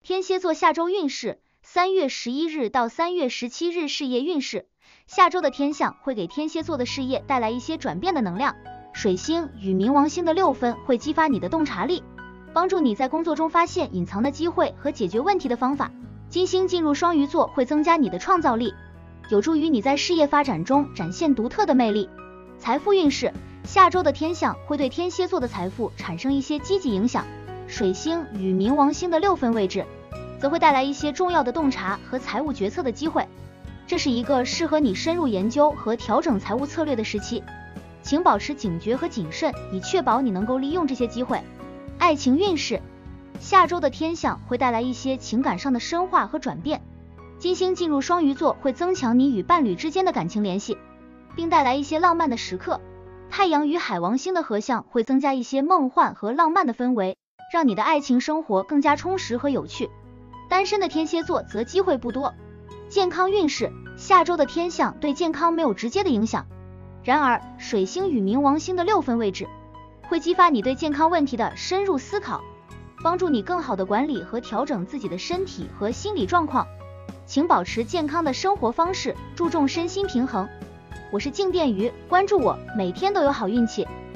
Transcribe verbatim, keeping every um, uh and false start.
天蝎座下周运势，三月十一日到三月十七日事业运势。下周的天象会给天蝎座的事业带来一些转变的能量，水星与冥王星的六分会激发你的洞察力，帮助你在工作中发现隐藏的机会和解决问题的方法。金星进入双鱼座会增加你的创造力，有助于你在事业发展中展现独特的魅力。财富运势，下周的天象会对天蝎座的财富产生一些积极影响，水星与冥王星的六分位置则会带来一些重要的洞察和财务决策的机会，这是一个适合你深入研究和调整财务策略的时期，请保持警觉和谨慎，以确保你能够利用这些机会。爱情运势，下周的天象会带来一些情感上的深化和转变，金星进入双鱼座会增强你与伴侣之间的感情联系，并带来一些浪漫的时刻。太阳与海王星的合相会增加一些梦幻和浪漫的氛围，让你的爱情生活更加充实和有趣。单身的天蝎座则机会不多。健康运势，下周的天象对健康没有直接的影响，然而水星与冥王星的六分位置会激发你对健康问题的深入思考，帮助你更好的管理和调整自己的身体和心理状况。请保持健康的生活方式，注重身心平衡。我是静电鱼，关注我，每天都有好运气。